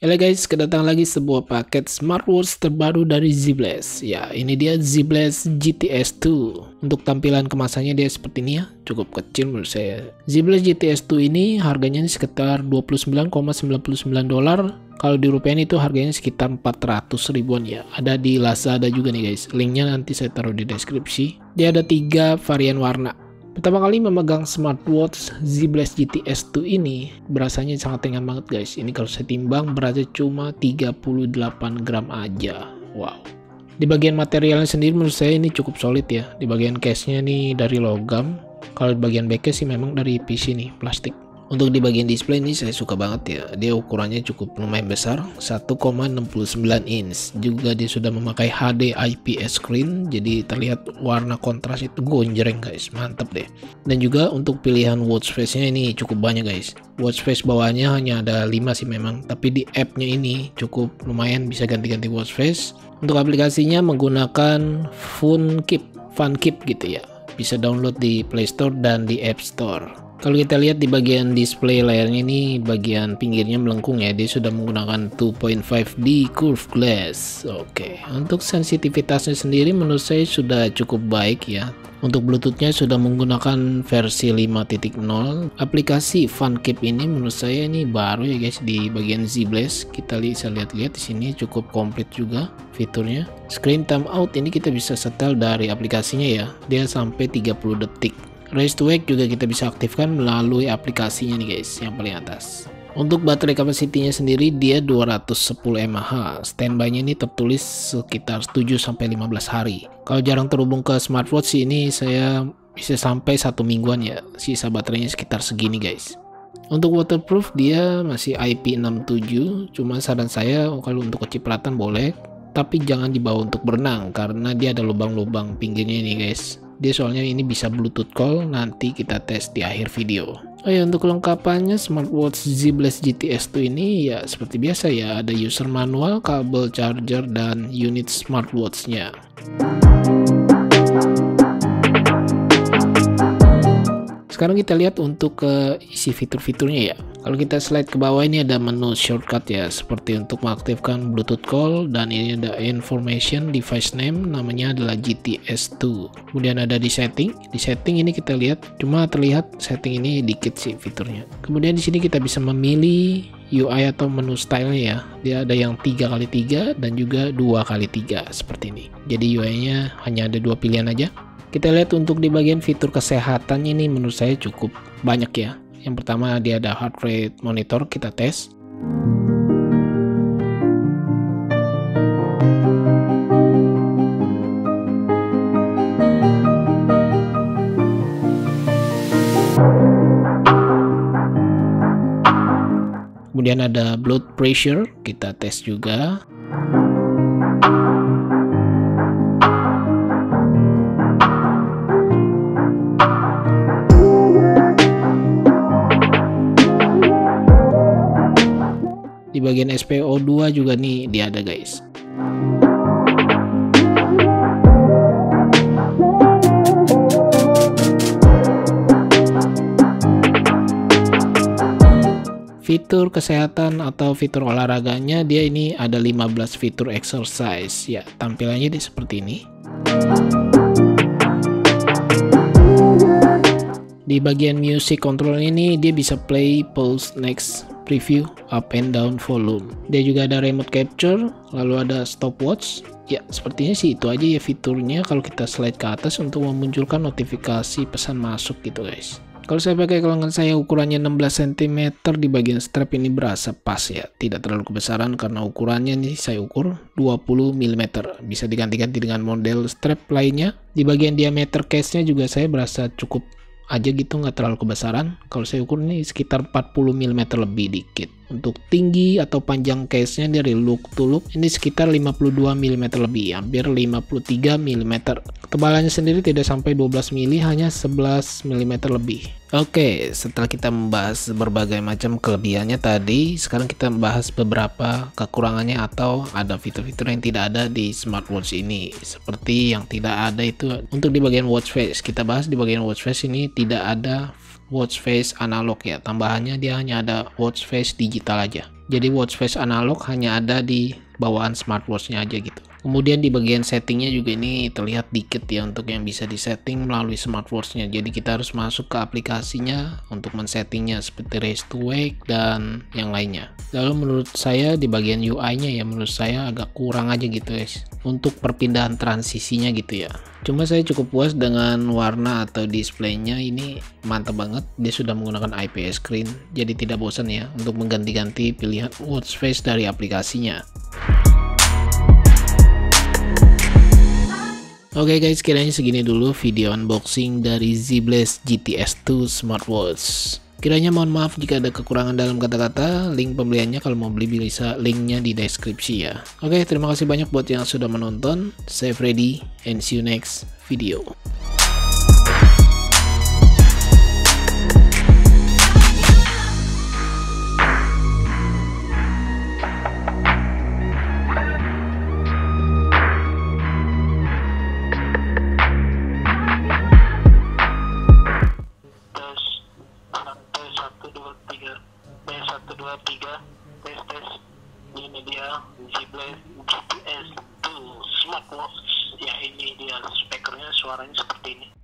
Halo guys, kedatangan lagi sebuah paket smartwatch terbaru dari Zblast. Ya, ini dia Zblast GTS 2. Untuk tampilan kemasannya dia seperti ini ya, cukup kecil menurut saya. Zblast GTS 2 ini harganya sekitar $29,99. Kalau di rupiah itu harganya sekitar 400 ribuan ya. Ada di Lazada juga nih guys. Linknya nanti saya taruh di deskripsi. Dia ada 3 varian warna. Pertama kali memegang smartwatch Zblast GTS 2 ini berasanya sangat ringan banget guys. Ini kalau saya timbang beratnya cuma 38 gram aja. Wow. Di bagian materialnya sendiri menurut saya ini cukup solid ya. Di bagian case-nya nih dari logam. Kalau di bagian back-nya sih memang dari PC nih, plastik. Untuk di bagian display ini saya suka banget ya. Dia ukurannya cukup lumayan besar, 1,69 inch. Juga dia sudah memakai HD IPS screen, jadi terlihat warna kontras itu gonjreng guys, mantap deh. Dan juga untuk pilihan watch face-nya ini cukup banyak guys. Watch face bawahnya hanya ada 5 sih memang, tapi di app-nya ini cukup lumayan bisa ganti-ganti watch face. Untuk aplikasinya menggunakan FunKeep gitu ya. Bisa download di Play Store dan di App Store. Kalau kita lihat di bagian display layarnya ini, bagian pinggirnya melengkung ya. Dia sudah menggunakan 2.5D curved glass. Oke, untuk sensitivitasnya sendiri menurut saya sudah cukup baik ya. Untuk Bluetoothnya sudah menggunakan versi 5.0. Aplikasi FunKeep ini menurut saya ini baru ya guys di bagian Zblast. Kita bisa lihat-lihat di sini cukup komplit juga fiturnya. Screen timeout ini kita bisa setel dari aplikasinya ya. Dia sampai 30 detik. Raise to wake juga kita bisa aktifkan melalui aplikasinya nih guys, yang paling atas. Untuk baterai kapasitinya sendiri dia 210 mAh. Standby-nya ini tertulis sekitar 7-15 hari. Kalau jarang terhubung ke smartwatch ini saya bisa sampai 1 mingguan ya. Sisa baterainya sekitar segini guys. Untuk waterproof dia masih IP67. Cuma saran saya kalau untuk kecipratan boleh, tapi jangan dibawa untuk berenang karena dia ada lubang-lubang pinggirnya ini guys. Dia soalnya ini bisa Bluetooth call, nanti kita tes di akhir video. Oh ya, untuk kelengkapannya smartwatch Zblast GTS 2 ini ya seperti biasa ya, ada user manual, kabel charger, dan unit smartwatch-nya. Sekarang kita lihat untuk isi fitur-fiturnya ya. Kalau kita slide ke bawah ini ada menu shortcut ya, seperti untuk mengaktifkan Bluetooth call, dan ini ada information device name, namanya adalah GTS 2. Kemudian ada di setting. Di setting ini kita lihat cuma terlihat setting ini dikit sih fiturnya. Kemudian di sini kita bisa memilih UI atau menu style ya. Dia ada yang 3x3 dan juga 2x3 seperti ini. Jadi UI-nya hanya ada 2 pilihan aja. Kita lihat untuk di bagian fitur kesehatan ini menurut saya cukup banyak ya. Yang pertama dia ada heart rate monitor, kita tes. Kemudian ada blood pressure, kita tes juga. Di bagian SpO2 juga nih dia ada guys. Fitur kesehatan atau fitur olahraganya dia ini ada 15 fitur exercise ya. Tampilannya dia seperti ini. Di bagian music control ini dia bisa play, pause, next, preview, up and down volume. Dia juga ada remote capture, lalu ada stopwatch. Ya, sepertinya sih itu aja ya fiturnya. Kalau kita slide ke atas untuk memunculkan notifikasi pesan masuk gitu guys. Kalau saya pakai lengan saya ukurannya 16 cm, di bagian strap ini berasa pas ya. Tidak terlalu kebesaran karena ukurannya nih saya ukur 20 mm. Bisa diganti-ganti dengan model strap lainnya. Di bagian diameter case-nya juga saya berasa cukup aja gitu, nggak terlalu kebesaran. Kalau saya ukur ini sekitar 40 mm lebih dikit. Untuk tinggi atau panjang case-nya dari look to look ini sekitar 52 mm lebih, hampir 53 mm. Ketebalannya sendiri tidak sampai 12 mm, hanya 11 mm lebih. Oke, setelah kita membahas berbagai macam kelebihannya tadi, sekarang kita membahas beberapa kekurangannya atau ada fitur-fitur yang tidak ada di smartwatch ini. Seperti yang tidak ada itu untuk di bagian watch face. Kita bahas di bagian watch face ini tidak ada watch face analog ya. Tambahannya dia hanya ada watch face digital aja. Jadi watch face analog hanya ada di bawaan smartwatch-nya aja gitu. Kemudian di bagian settingnya juga ini terlihat dikit ya untuk yang bisa disetting melalui smartwatch-nya. Jadi kita harus masuk ke aplikasinya untuk men-settingnya seperti race to wake dan yang lainnya. Lalu menurut saya di bagian UI-nya ya, menurut saya agak kurang aja gitu guys untuk perpindahan transisinya gitu ya. Cuma saya cukup puas dengan warna atau displaynya, ini mantap banget. Dia sudah menggunakan IPS screen, jadi tidak bosan ya untuk mengganti-ganti pilihan watch face dari aplikasinya. Oke guys, kiranya segini dulu video unboxing dari ZBlaze GTS 2 smartwatch. Kiranya mohon maaf jika ada kekurangan dalam kata-kata. Link pembeliannya kalau mau beli bisa linknya di deskripsi ya. Oke, terima kasih banyak buat yang sudah menonton. Saya Freddy and see you next video. Ini dia ZBlaze GTS 2 smartwatch ya, ini dia speakernya, suaranya seperti ini.